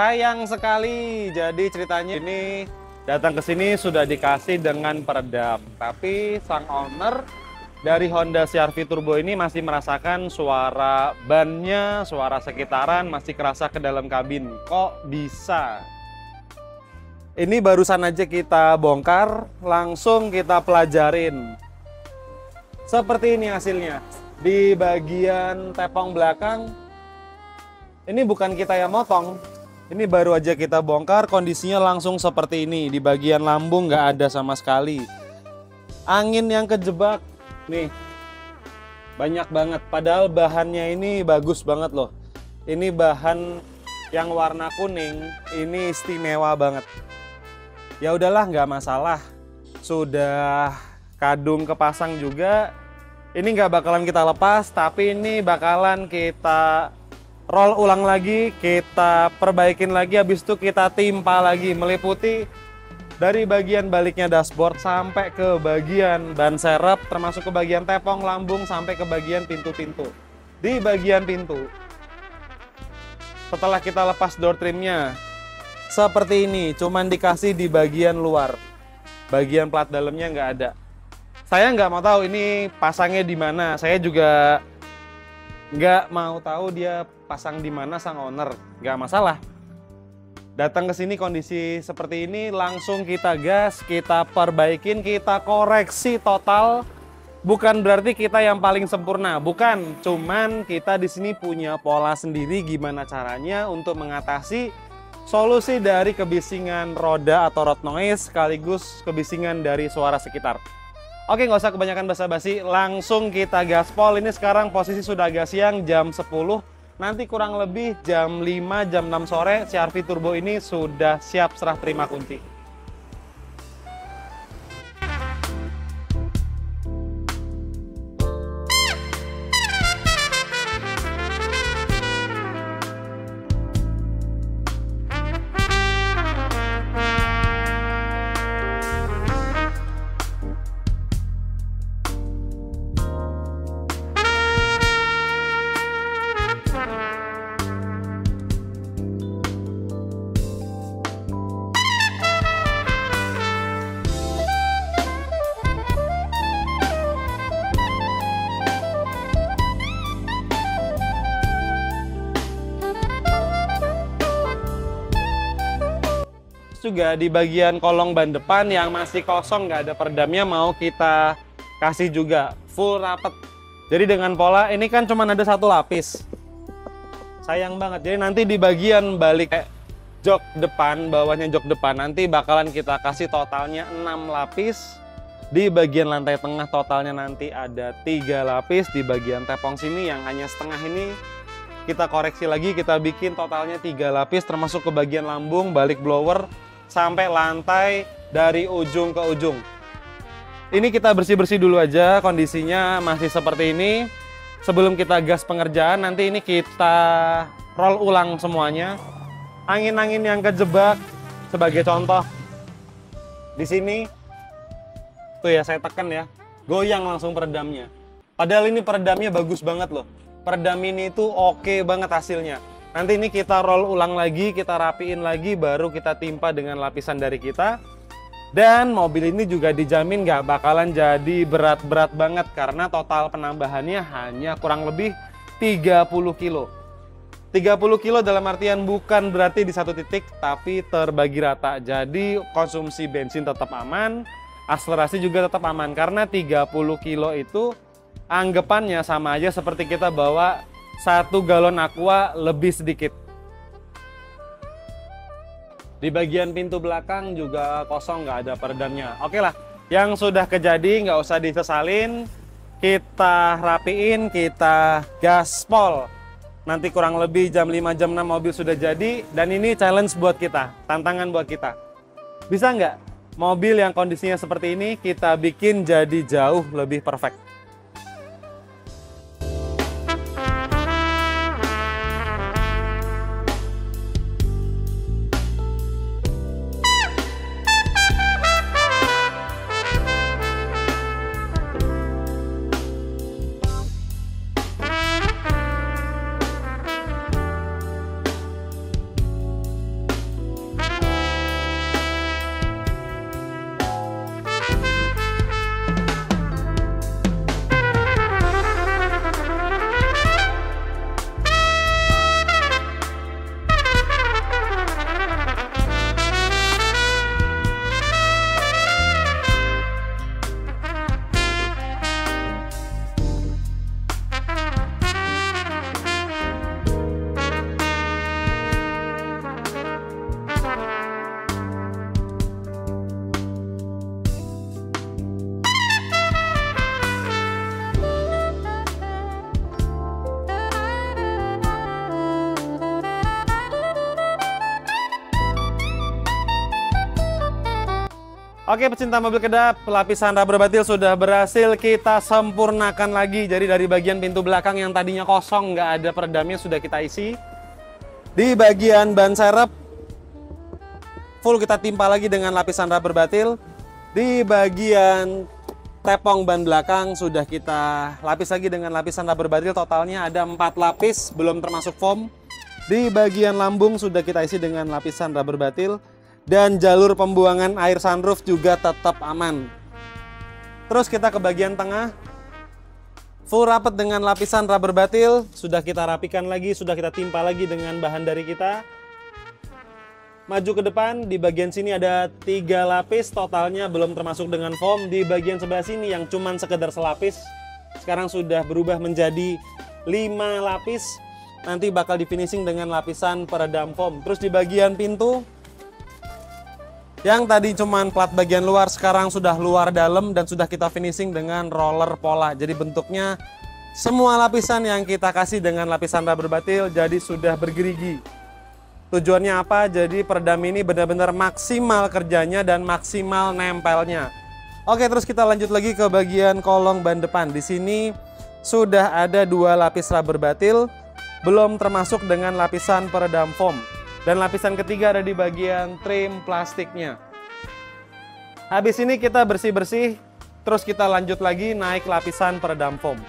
Sayang sekali. Jadi ceritanya ini datang ke sini sudah dikasih dengan peredam, tapi sang owner dari Honda CR-V Turbo ini masih merasakan suara bannya, suara sekitaran masih kerasa ke dalam kabin. Kok bisa? Ini barusan aja kita bongkar, langsung kita pelajarin. Seperti ini hasilnya. Di bagian tepung belakang, ini bukan kita yang motong. Ini baru aja kita bongkar, kondisinya langsung seperti ini. Di bagian lambung nggak ada sama sekali. Angin yang kejebak, nih, banyak banget. Padahal bahannya ini bagus banget loh. Ini bahan yang warna kuning, ini istimewa banget. Ya udahlah, nggak masalah. Sudah kadung kepasang juga. Ini nggak bakalan kita lepas, tapi ini bakalan kita roll ulang lagi, kita perbaikin lagi, habis itu kita timpa lagi, meliputi dari bagian baliknya dashboard sampai ke bagian ban serep, termasuk ke bagian tepung lambung sampai ke bagian pintu-pintu. Di bagian pintu, setelah kita lepas door trimnya, seperti ini, cuman dikasih di bagian luar. Bagian plat dalamnya nggak ada. Saya nggak mau tahu ini pasangnya di mana. Saya juga nggak mau tahu dia pasang di mana sang owner. Nggak masalah. Datang ke sini kondisi seperti ini, langsung kita gas, kita perbaikin, kita koreksi total. Bukan berarti kita yang paling sempurna, bukan. Cuman kita di sini punya pola sendiri gimana caranya untuk mengatasi solusi dari kebisingan roda atau road noise sekaligus kebisingan dari suara sekitar. Oke, nggak usah kebanyakan basa-basi, langsung kita gaspol. Ini sekarang posisi sudah agak siang, jam 10. Nanti kurang lebih jam 5, jam 6 sore, CR-V Turbo ini sudah siap serah terima kunci. Juga di bagian kolong ban depan yang masih kosong nggak ada peredamnya mau kita kasih juga full rapet. Jadi dengan pola ini kan cuma ada satu lapis, sayang banget. Jadi nanti di bagian balik jok depan, bawahnya jok depan, nanti bakalan kita kasih totalnya 6 lapis. Di bagian lantai tengah totalnya nanti ada 3 lapis. Di bagian tepung sini yang hanya setengah ini kita koreksi lagi, kita bikin totalnya 3 lapis, termasuk ke bagian lambung, balik blower, sampai lantai dari ujung ke ujung. Ini kita bersih-bersih dulu aja, kondisinya masih seperti ini. Sebelum kita gas pengerjaan, nanti ini kita roll ulang semuanya. Angin-angin yang kejebak, sebagai contoh, di sini, tuh ya saya tekan ya, goyang langsung peredamnya. Padahal ini peredamnya bagus banget loh. Peredam ini tuh oke banget hasilnya. Nanti ini kita roll ulang lagi, kita rapiin lagi, baru kita timpa dengan lapisan dari kita. Dan mobil ini juga dijamin nggak bakalan jadi berat-berat banget, karena total penambahannya hanya kurang lebih 30 kilo. 30 kilo dalam artian bukan berarti di satu titik, tapi terbagi rata. Jadi konsumsi bensin tetap aman, akselerasi juga tetap aman. Karena 30 kilo itu anggapannya sama aja seperti kita bawa 1 galon aqua lebih sedikit. Di bagian pintu belakang juga kosong, nggak ada peredamnya. Oke lah, yang sudah kejadi nggak usah disesalin. Kita rapiin, kita gaspol. Nanti kurang lebih jam 5, jam 6 mobil sudah jadi. Dan ini challenge buat kita, tantangan buat kita. Bisa nggak mobil yang kondisinya seperti ini kita bikin jadi jauh lebih perfect? Oke pecinta mobil kedap, lapisan rubber batil sudah berhasil kita sempurnakan lagi. Jadi dari bagian pintu belakang yang tadinya kosong, nggak ada peredamnya, sudah kita isi. Di bagian ban serep, full kita timpa lagi dengan lapisan rubber batil. Di bagian tepong ban belakang sudah kita lapis lagi dengan lapisan rubber batil. Totalnya ada 4 lapis, belum termasuk foam. Di bagian lambung sudah kita isi dengan lapisan rubber batil. Dan jalur pembuangan air sunroof juga tetap aman. Terus kita ke bagian tengah, full rapat dengan lapisan rubber batil. Sudah kita rapikan lagi, sudah kita timpa lagi dengan bahan dari kita. Maju ke depan, di bagian sini ada 3 lapis, totalnya belum termasuk dengan foam. Di bagian sebelah sini yang cuman sekedar selapis, sekarang sudah berubah menjadi 5 lapis. Nanti bakal di finishing dengan lapisan peredam foam. Terus di bagian pintu, yang tadi cuman plat bagian luar, sekarang sudah luar dalam dan sudah kita finishing dengan roller pola. Jadi bentuknya semua lapisan yang kita kasih dengan lapisan rubber batil jadi sudah bergerigi. Tujuannya apa? Jadi peredam ini benar-benar maksimal kerjanya dan maksimal nempelnya. Oke, terus kita lanjut lagi ke bagian kolong ban depan. Di sini sudah ada 2 lapis rubber batil, belum termasuk dengan lapisan peredam foam. Dan lapisan ketiga ada di bagian trim plastiknya. Habis ini kita bersih-bersih, terus kita lanjut lagi naik lapisan peredam foam.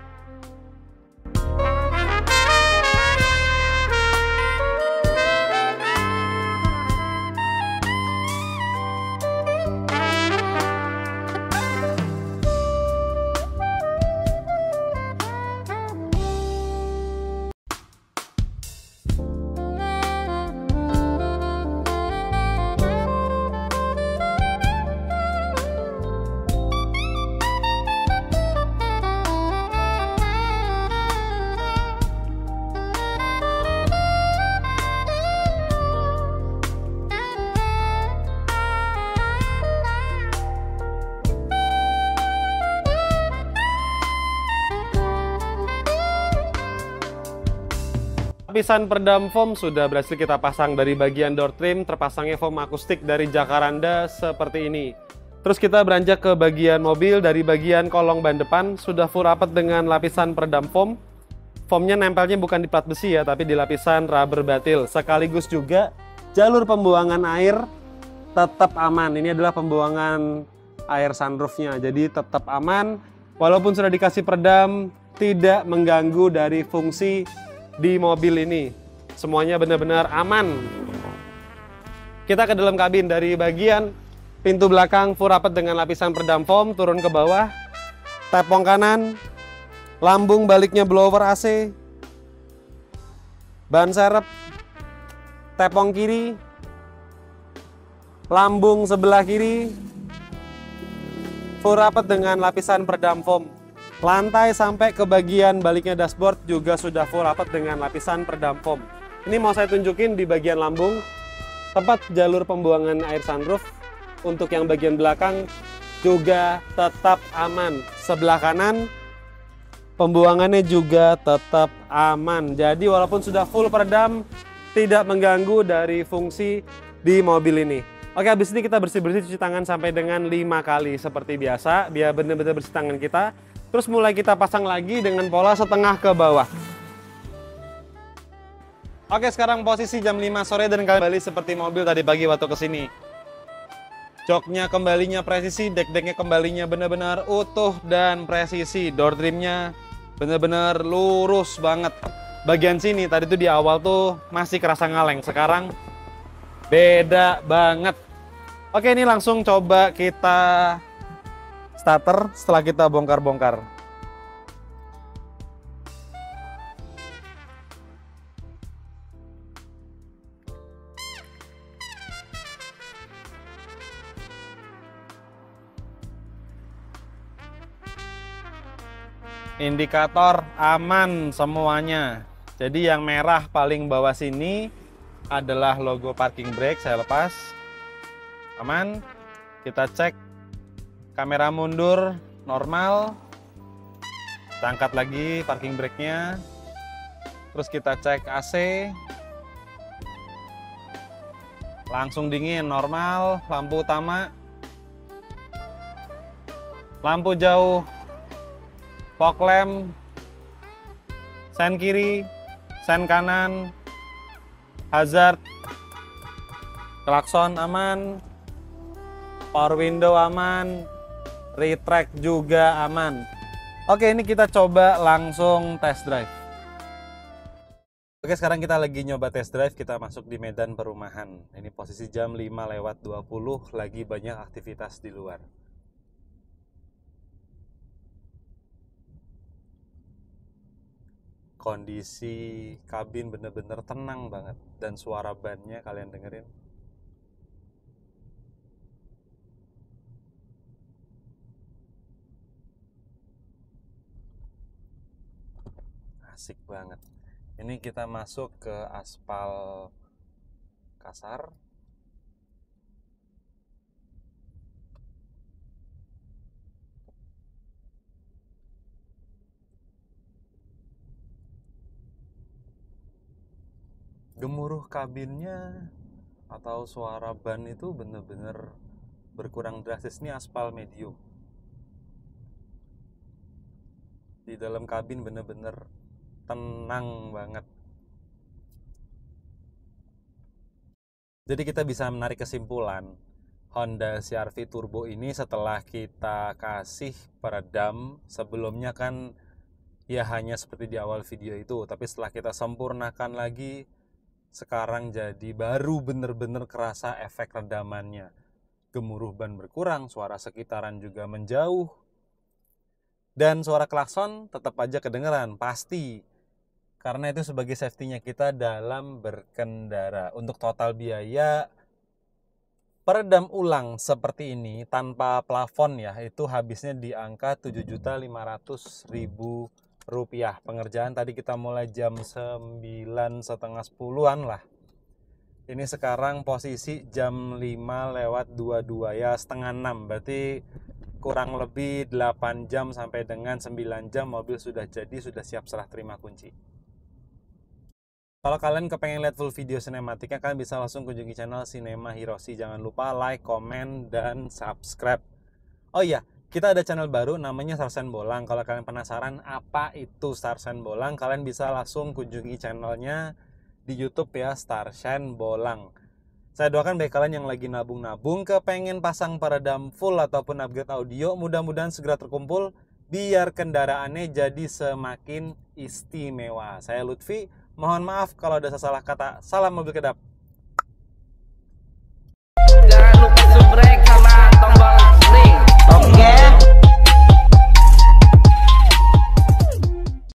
Lapisan peredam foam sudah berhasil kita pasang dari bagian door trim, terpasangnya foam akustik dari Jacaranda seperti ini. Terus kita beranjak ke bagian mobil, dari bagian kolong ban depan sudah full rapat dengan lapisan peredam foam. Foamnya nempelnya bukan di plat besi ya, tapi di lapisan rubber batil. Sekaligus juga jalur pembuangan air tetap aman. Ini adalah pembuangan air sunroofnya, jadi tetap aman. Walaupun sudah dikasih peredam, tidak mengganggu dari fungsi di mobil ini. Semuanya benar-benar aman. Kita ke dalam kabin, dari bagian pintu belakang full rapat dengan lapisan peredam foam, turun ke bawah. Tepong kanan, lambung baliknya blower AC, ban serep, tepong kiri, lambung sebelah kiri, full rapat dengan lapisan peredam foam. Lantai sampai ke bagian baliknya dashboard juga sudah full rapat dengan lapisan peredam foam. Ini mau saya tunjukin di bagian lambung, tempat jalur pembuangan air sunroof. Untuk yang bagian belakang juga tetap aman. Sebelah kanan pembuangannya juga tetap aman. Jadi walaupun sudah full peredam, tidak mengganggu dari fungsi di mobil ini. Oke, habis ini kita bersih-bersih, cuci tangan sampai dengan 5 kali seperti biasa, biar benar-benar bersih tangan kita. Terus mulai kita pasang lagi dengan pola setengah ke bawah. Oke, sekarang posisi jam 5 sore dan kembali seperti mobil tadi pagi waktu kesini. Joknya kembalinya presisi, dek-deknya kembalinya benar-benar utuh dan presisi. Door trimnya benar-benar lurus banget. Bagian sini tadi tuh di awal tuh masih kerasa ngaleng, sekarang beda banget. Oke, ini langsung coba kita starter setelah kita bongkar-bongkar. Indikator aman semuanya. Jadi yang merah paling bawah sini adalah logo parking brake, saya lepas. Aman. Kita cek kamera mundur normal. Kita angkat lagi parking brake-nya. Terus kita cek AC. Langsung dingin normal, lampu utama lampu jauh, fog lamp, sen kiri, sen kanan, hazard, klakson aman, power window aman, retract juga aman. Oke, ini kita coba langsung test drive. Oke, sekarang kita lagi nyoba test drive, kita masuk di medan perumahan. Ini posisi jam 5:20, lagi banyak aktivitas di luar. Kondisi kabin bener-bener tenang banget, dan suara bannya kalian dengerin. Asik banget. Ini kita masuk ke aspal kasar. Gemuruh kabinnya atau suara ban itu bener-bener berkurang drastis. Ini aspal medium. Di dalam kabin bener-bener tenang banget. Jadi kita bisa menarik kesimpulan, Honda CR-V Turbo ini setelah kita kasih peredam, sebelumnya kan ya hanya seperti di awal video itu, tapi setelah kita sempurnakan lagi, sekarang jadi baru bener-bener kerasa efek redamannya. Gemuruh ban berkurang, suara sekitaran juga menjauh, dan suara klakson tetap aja kedengeran, pasti. Karena itu sebagai safety-nya kita dalam berkendara. Untuk total biaya peredam ulang seperti ini tanpa plafon ya, itu habisnya di angka Rp7.500.000. Pengerjaan tadi kita mulai jam 9.30, 10-an lah. Ini sekarang posisi jam 5:22 ya, setengah 6. Berarti kurang lebih 8 jam sampai dengan 9 jam mobil sudah jadi, sudah siap serah terima kunci. Kalau kalian kepengen lihat full video sinematiknya, kalian bisa langsung kunjungi channel Cinema Hiroshi. Jangan lupa like, komen, dan subscribe. Oh iya, kita ada channel baru namanya Starsen Bolang. Kalau kalian penasaran apa itu Starsen Bolang, kalian bisa langsung kunjungi channelnya di YouTube ya, Starsen Bolang. Saya doakan bagi kalian yang lagi nabung-nabung, kepengen pasang peredam full ataupun upgrade audio, mudah-mudahan segera terkumpul biar kendaraannya jadi semakin istimewa. Saya Lutfi. Mohon maaf kalau ada salah kata. Salam mobil kedap.